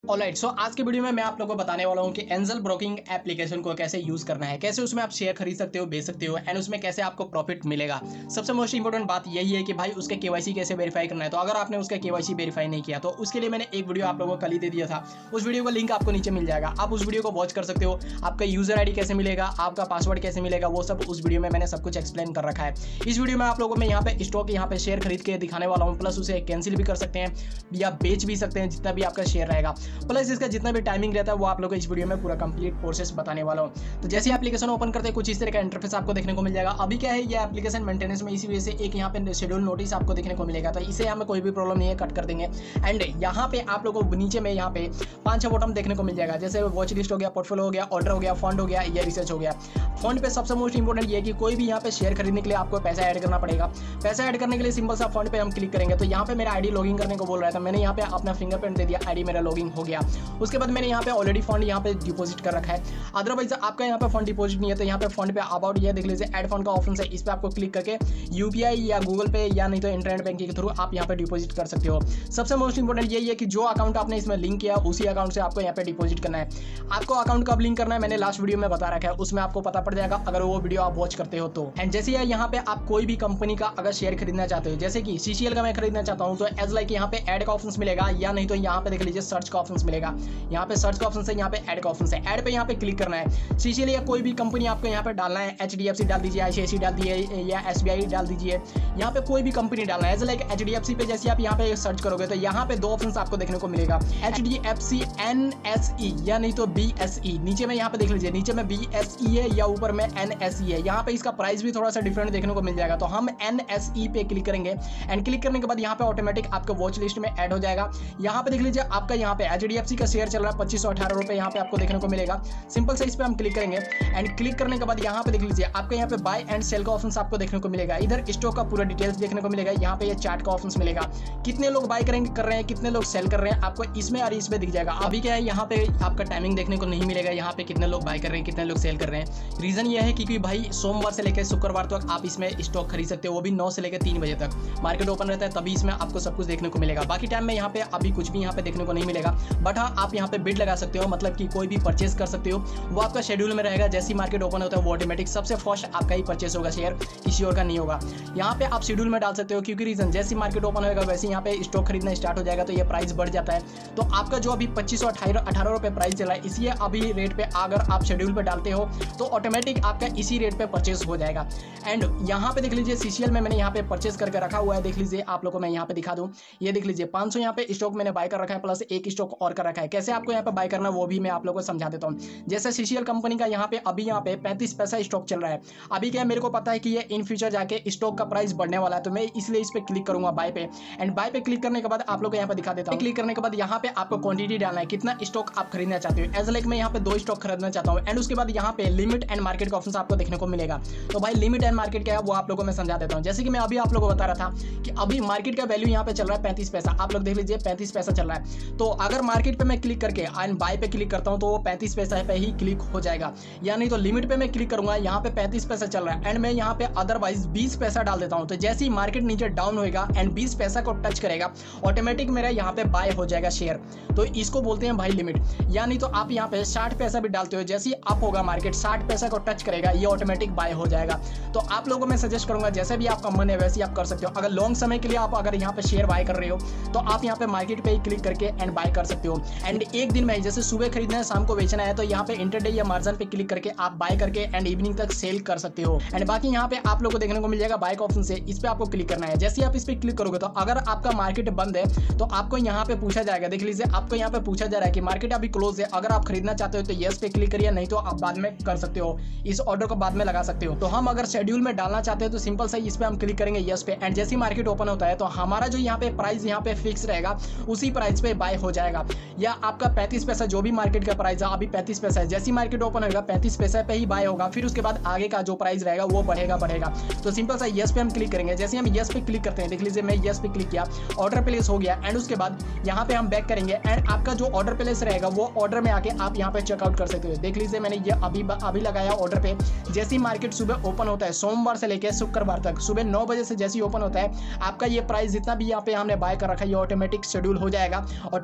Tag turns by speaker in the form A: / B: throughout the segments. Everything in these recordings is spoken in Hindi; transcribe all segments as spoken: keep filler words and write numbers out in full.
A: ऑलराइट सो आज की वीडियो में मैं आप लोगों को बताने वाला हूं कि एंजल ब्रोकिंग एप्लीकेशन को कैसे यूज करना है, कैसे उसमें आप शेयर खरीद सकते हो, बेच सकते हो एंड उसमें कैसे आपको प्रॉफिट मिलेगा। सबसे मोस्ट इंपॉर्टेंट बात यही है कि भाई उसके केवाईसी कैसे वेरीफाई करना है। तो अगर आपने उसका केवाईसी वेरीफाई नहीं किया तो उसके लिए मैंने एक वीडियो आप लोगों को कल ही दे दिया था। उस वीडियो का लिंक आपको नीचे मिल जाएगा, आप उस वीडियो को वॉच कर सकते हो। आपका यूजर आईडी कैसे मिलेगा, आपका पासवर्ड कैसे मिलेगा, वो सब उस वीडियो में मैंने सब कुछ एक्सप्लेन कर रखा है। इस वीडियो में आप लोगों में यहाँ पे स्टॉक यहाँ पे शेयर खरीद के दिखाने वाला हूँ, प्लस उसे कैंसिल भी कर सकते हैं या बेच भी सकते हैं जितना भी आपका शेयर रहेगा, प्लस इसका जितना भी टाइमिंग रहता है वो आप लोगों को इस वीडियो में पूरा कंप्लीट प्रोसेस बताने वाला हूं। तो जैसे एप्लीकेशन ओपन करते हैं कुछ इस तरह का इंटरफेस आपको देखने को मिल जाएगा। अभी क्या है, ये एप्लीकेशन मेंटेनेंस में, इसी वजह से एक यहाँ पे शेड्यूल नोटिस आपको देखने को मिलेगा। तो इसे हमें कोई भी प्रॉब्लम नहीं है, कट कर देंगे। एंड यहाँ पे आप लोगों को नीचे में यहाँ पे पांच छह बटन देखने को मिल जाएगा, जैसे वॉच लिस्ट हो गया, पोर्टफोलियो हो गया, ऑर्डर हो गया, फंड हो गया, या रिसर्च हो गया। फंड पे सबसे मोस्ट इंपॉर्टेंट ये है कि कोई भी यहाँ पे शेयर खरीदने के लिए आपको पैसा ऐड करना पड़ेगा। पैसा ऐड करने के लिए सिंपल सा फंड पे हम क्लिक करेंगे। तो यहाँ पे मेरा आईडी लॉगिन करने को बोल रहा था, मैंने यहाँ पे अपना फिंगरप्रिंट दे दिया, आईडी मेरा लॉगिन हो गया। उसके बाद मैंने यहाँ पे ऑलरेडी फंड यहाँ पे डिपॉजिट कर रखा है। अदरवाइज आपका यहाँ पे फंड डिपॉजिट नहीं है तो यहाँ पे फंड पे अबाउट ये देख लीजिए, ऐड फंड का ऑप्शन है, इस पे आपको क्लिक करके यूपीआई या गूगल पे या नहीं तो इंटरनेट बैंकिंग के थ्रू आप यहाँ पे डिपॉजिट कर सकते हो। सबसे मोस्ट इंपॉर्टेंट यही है कि जो अकाउंट आपने इसमें लिंक किया उसी अकाउंट से आपको यहाँ पे डिपॉजिट करना है। आपको अकाउंट कब लिंक करना है मैंने लास्ट वीडियो में बता रखा है, उसमें आपको पता पड़ जाएगा अगर वो वीडियो आप वॉच करते हो तो। एंड जैसे यहाँ पे आप कोई भी कंपनी का अगर शेयर खरीदना चाहते हो, जैसे कि सीसीएल का मैं खरीदना चाहता हूँ, तो एज लाइक यहाँ पे ऐड का ऑप्शन मिलेगा, या नहीं तो यहाँ पे देख लीजिए सर्च का ऑप्शन मिलेगा। यहाँ पे सर्च का ऑप्शन है, यहाँ पे ऐड का ऑप्शन है, ऐड पे यहाँ पे क्लिक करना है। सीसीएल या कोई भी कंपनी आपको यहाँ पे डालना है, एचडीएफसी डाल दीजिए, आईसीआईसी डाल दीजिए या एसबीआई डाल दीजिए। यहाँ पे कोई भी कंपनी डालना है। एज लाइक एचडीएफसी पे जैसे आप यहाँ पे सर्च करोगे तो यहाँ पे दो ऑप्शन आपको देखने को मिलेगा, एचडीएफसी एनएसई या नहीं तो बीएसई। नीचे में यहाँ पे देख लीजिए, नीचे में बीएसई है या ऊपर में एनएसई है। यहाँ पे इसका प्राइस भी थोड़ा सा डिफरेंट देखने को मिल जाएगा। तो हम एनएसई पे क्लिक करेंगे एंड क्लिक करने के बाद यहाँ पे ऑटोमेटिक आपको वॉच लिस्ट में ऐड हो जाएगा। यहाँ पे देख लीजिए आपका यहाँ पे एचडीएफसी का शेयर चल रहा है पच्चीस सौ अठारह रुपए यहाँ पे आपको देखने को मिलेगा। सिंपल से इस पे हम क्लिक करेंगे एंड क्लिक करने के बाद यहाँ पे देख लीजिए आपका यहाँ पे बाय एंड सेल का ऑप्शन आपको देखने को मिलेगा। इधर स्टॉक का पूरा डिटेल्स देखने को मिलेगा। यहाँ पे ये चार्ट का ऑप्शन मिलेगा, कितने लोग बाय करेंगे कर रहे हैं, कितने लोग सेल कर रहे हैं, आपको इसमें और इसमें दिख जाएगा। अभी क्या है, यहाँ पे आपका टाइमिंग देखने को नहीं मिलेगा, यहाँ पे कितने लोग बाय कर रहे हैं, कितने लोग सेल कर रहे हैं। रीजन ये है क्योंकि भाई सोमवार से लेकर शुक्रवार तक आप इसमें स्टॉक खरीद सकते हो, वो भी नौ से लेकर तीन बजे तक मार्केट ओपन रहता है, तभी इसमें आपको सब कुछ देखने को मिलेगा। बाकी टाइम में यहाँ पे अभी कुछ भी यहाँ पे देखने को नहीं मिलेगा। बट हाँ, आप यहाँ पे बिड लगा सकते हो, मतलब कि कोई भी परचेस कर सकते हो, वो आपका शेड्यूल में रहेगा। जैसी मार्केट ओपन होता है वो ऑटोमेटिक सबसे फर्स्ट आपका ही परचेस होगा, शेयर किसी और का नहीं होगा। यहाँ पे आप शेड्यूल में डाल सकते हो, क्योंकि रीजन जैसी मार्केट ओपन होगा वैसे यहाँ पे स्टॉक खरीदना स्टार्ट हो जाएगा तो ये प्राइस बढ़ जाता है। तो आपका जो अभी पच्चीस सौ अठारह अठारह रुपए प्राइस चला है, इसी अभी रेट पे अगर आप शेड्यूल पे डालते हो तो ऑटोमेटिक आपका इसी रेट पे परचेस हो जाएगा। एंड यहाँ पे देख लीजिए सीसीएल में मैंने यहाँ पे परचेस करके रखा हुआ है। देख लीजिए आप लोगों को मैं यहाँ पे दिखा दूं, ये देख लीजिए पाँच सौ यहाँ पे स्टॉक मैंने बाय कर रखा है, प्लस एक स्टॉक और कर रखा है। कैसे आपको यहाँ पे बाय करना वो भी मैं आप लोगों को समझा देता हूँ। जैसे सीसीएल कंपनी का यहाँ पे अभी यहाँ पे पैंतीस पैसा स्टॉक चल रहा है। अभी क्या मेरे को पता है कि ये इन फ्यूचर जाके स्टॉक का प्राइस बढ़ने वाला है, तो मैं इसलिए इस पे क्लिक करूंगा बाय पे। एंड बाय पे क्लिक करने के बाद आप लोग को यहाँ पे दिखा देता हूँ। क्लिक करने के बाद यहाँ पे आपको क्वांटिटी डालना है, कितना स्टॉक आप खरीदना चाहते हो। एज लाइक मैं यहाँ पे दो स्टॉक खरीदना चाहता हूँ। एंड उसके बाद यहाँ पे लिमिट एंड मार्केट का ऑप्शन आपको देखने को मिलेगा। तो भाई लिमिट एंड मार्केट क्या है वो आप लोगों को मैं समझा देता हूँ। जैसे कि मैं अभी आप लोगों को बता रहा था कि अभी मार्केट का वैल्यू यहाँ पे चल रहा है पैंतीस पैसा, आप लोग देख लीजिए पैंतीस पैसा चल रहा है। तो अगर मार्केट पे मैं क्लिक करके एंड बाय पे क्लिक करता हूँ तो वो पैंतीस पैसा पे ही क्लिक हो जाएगा। या नहीं तो लिमिट पे मैं क्लिक करूंगा, यहाँ पे पैंतीस पैसा चल रहा है एंड मैं यहाँ पे अदरवाइज बीस पैसा डाल देता हूँ। तो जैसे ही मार्केट नीचे डाउन होएगा एंड बीस पैसा को टच करेगा, ऑटोमेटिक मेरा यहाँ पे बाय हो जाएगा शेयर। तो इसको बोलते हैं भाई लिमिट। या नहीं तो आप यहाँ पे साठ पैसा भी डालते हो, जैसे ही अप होगा मार्केट साठ पैसा को टच करेगा, ये ऑटोमेटिक बाय हो जाएगा। तो आप लोगों को मैं सजेस्ट करूंगा जैसे भी आपका मन है वैसे ही आप कर सकते हो। अगर लॉन्ग समय के लिए आप अगर यहाँ पे शेयर बाय कर रहे हो तो आप यहाँ पे मार्केट पे ही क्लिक करके एंड बाय कर सकते हो। एंड एक दिन में जैसे सुबह खरीदना है शाम को बेचना है तो यहाँ पे इंटरडे या मार्जिन पे क्लिक करके आप बाय करके एंड इवनिंग तक सेल कर सकते हो। एंड बाकी यहाँ पे आप लोगों को देखने को मिल जाएगा बाय का ऑप्शन से, इस पे आपको क्लिक करना है। जैसे आप इस पे क्लिक करोगे तो अगर आपका मार्केट बंद है तो आपको यहाँ पे पूछा जाएगा, देख लीजिए आपको यहाँ पे पूछा जा रहा है कि मार्केट अभी क्लोज है, अगर आप खरीदना चाहते हो तो यस पे क्लिक करिए, नहीं तो आप बाद में कर सकते हो, इस ऑर्डर को बाद में लगा सकते हो। तो हम अगर शेड्यूल में डालना चाहते हैं तो सिंपल सा इस पे हम क्लिक करेंगे यस पे। एंड जैसे मार्केट ओपन होता है तो हमारा जो यहाँ पे प्राइस यहाँ पे फिक्स रहेगा उसी प्राइस पे बाय हो जाएगा। या आपका पैंतीस पैसा जो भी मार्केट का प्राइस है अभी पैंतीस पैसा है, जैसी मार्केट ओपन होगा पैंतीस पैसा पे ही बाय होगा, फिर उसके बाद आगे का जो प्राइस रहेगा वो बढ़ेगा बढ़ेगा। तो सिंपल सा यस पे हम क्लिक करेंगे। जैसे हम यस पे क्लिक करते हैं, देख लीजिए मैं यस पे क्लिक किया, ऑर्डर प्लेस हो गया। एंड उसके बाद यहाँ पे हम बैक करेंगे एंड आपका जो ऑर्डर प्लेस रहेगा वो ऑर्डर में आके आप यहाँ पे चेकआउट कर सकते हो। देख लीजिए मैंने ये अभी अभी लगाया ऑर्डर पे। जैसी मार्केट सुबह ओपन होता है सोमवार से लेकर शुक्रवार तक सुबह नौ बजे से जैसी ओपन होता है, आपका ये प्राइस जितना भी यहाँ पे हमने बाय कर रखा है ये ऑटोमेटिक शेड्यूल हो जाएगा, ऑटोमेटिक ये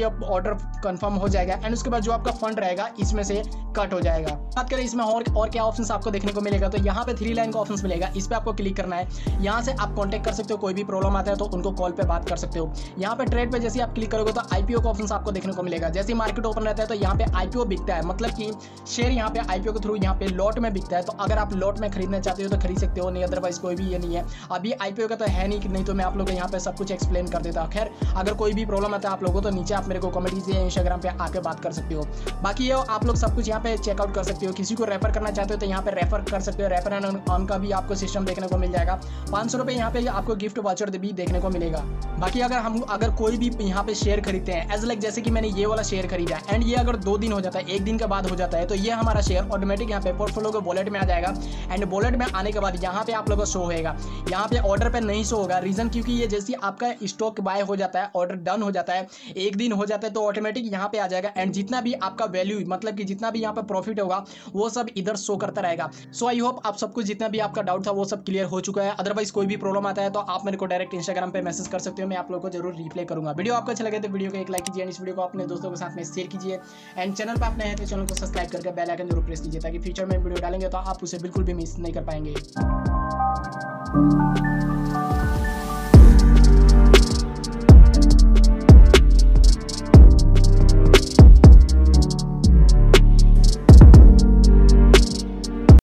A: ऑर्डर कंफर्म हो जाएगा एंड उसके बाद जो आपका फंड रहेगा इसमें से कट हो जाएगा। बात करें इसमें और और क्या ऑप्शंस आपको देखने को मिलेगा, तो यहाँ पे थ्री लाइन का ऑप्शंस मिलेगा, इस पे आपको क्लिक करना है। यहाँ से आप कांटेक्ट कर सकते हो, कोई भी प्रॉब्लम आता है तो उनको कॉल पे बात कर सकते हो। यहाँ पे ट्रेड पे जैसे आप क्लिक करोगे तो आईपीओ का ऑप्शंस आपको देखने को मिलेगा। जैसे मार्केट ओपन रहता है तो यहाँ पे आईपीओ बिकता है, मतलब कि शेयर यहाँ पे आईपीओ के थ्रू यहाँ पे लॉट में बिकता है। तो अगर आप लॉट में खरीदना चाहते हो तो खरीद सकते हो, नहीं अदरवाइज कोई भी ये नहीं है। अभी आईपीओ का तो है नहीं, नहीं तो मैं आप लोगों को यहाँ पे सब कुछ एक्सप्लेन कर देता। खैर अगर कोई भी प्रॉब्लम आता है आप लोगों तो नीचे आप मेरे को कमेंट कीजिए, इंस्टाग्राम पे आके बात कर सकते हो। बाकी ये आप लोग सब कुछ यहाँ पे चेकआउट कर सकते हो। किसी को रेफर करना चाहते हो तो यहाँ पे रेफर कर सकते हो, रेफर एंड अर्न का भी आपको सिस्टम देखने को मिल जाएगा। पाँच सौ रुपये यहाँ पे आपको गिफ्ट वाउचर भी देखने को मिलेगा। बाकी अगर हम अगर कोई भी यहाँ पे शेयर खरीदते हैं, एज लाइक जैसे कि मैंने ये वाला शेयर खरीदा एंड ये अगर दो दिन हो जाता है, एक दिन के बाद हो जाता है, तो ये हमारा शेयर ऑटोमेटिक यहाँ पे पोर्टफोलियो के वॉलेट में आ जाएगा एंड वॉलेट में आने के बाद यहाँ पे आप लोगों को शो होगा। यहाँ पे ऑर्डर पे नहीं शो होगा, रीजन क्योंकि ये जैसे आपका स्टॉक बाय हो जाता है, ऑर्डर डन हो जाता है, एक दिन हो जाता है तो ऑटोमेटिक यहाँ पे आ जाएगा एंड जितना भी आपका वैल्यू मतलब कि जितना भी यहाँ पे प्रॉफिट होगा वो सब इधर शो करता रहेगा। सो आई होप आप सब कुछ जितना भी आपका डाउट था वो सब क्लियर हो चुका है। अदरवाइज कोई भी प्रॉब्लम आता है तो आप मेरे को डायरेक्ट इंस्टाग्राम पे मैसेज कर सकते हो, मैं आप लोगों को जरूर रिप्लाई करूंगा। वीडियो आपको अच्छा लगे तो वीडियो को एक लाइक कीजिए एंड इस वीडियो को अपने दोस्तों के साथ में शेयर कीजिए एंड चैनल पर आपने हैं तो चैनल को सब्सक्राइब करके बेल आइकन जरूर प्रेस कीजिए ताकि फ्यूचर में वीडियो डालेंगे तो आप उसे बिल्कुल भी मिस नहीं कर पाएंगे।